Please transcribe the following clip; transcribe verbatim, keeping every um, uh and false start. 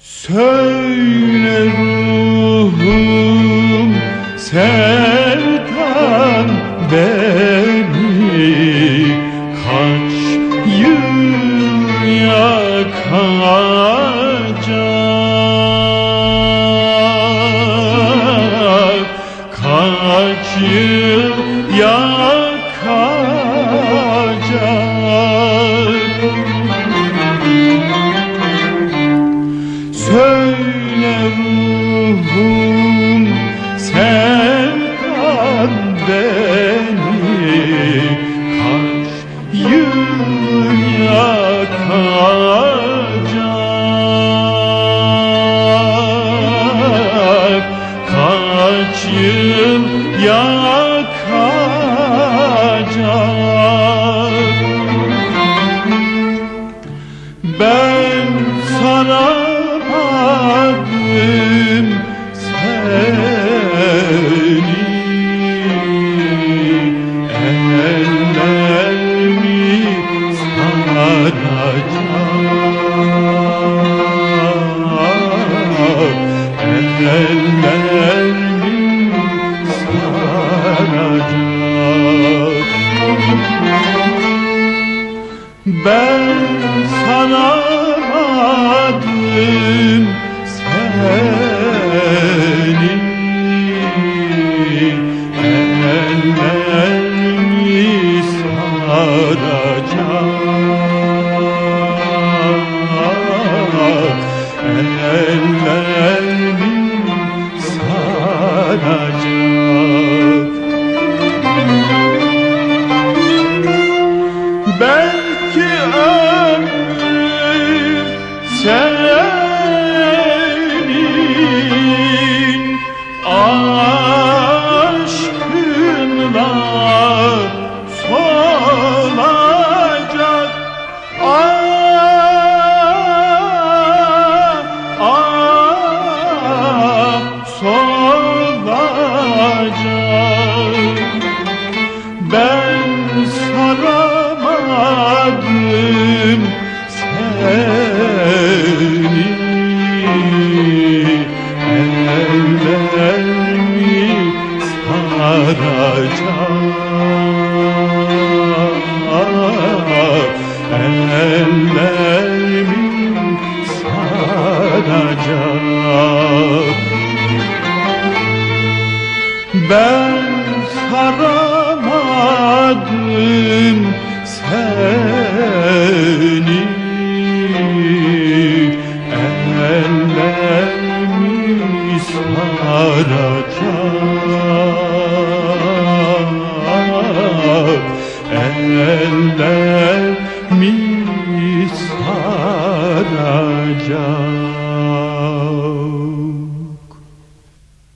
Söyle ruhum sevdan beni kaç yıl yakacak, kaç yıl yakacak. Söyle ruhum sevdan beni kaç yıl yakacak, kaç yıl yakacak. Ben sana Adım seni ellerimi saracak, ellerimi saracak. Ben sana adım seni ellerimi saracak, ellerimi saracak. Belki ömrüm senin aşkınla solacak. Ah, ah, solacak. Ben saramadım seni ellerimi saracak, ellerimi saracak. Ben saramadım seni ellerimi saracak, ellerimi saracak.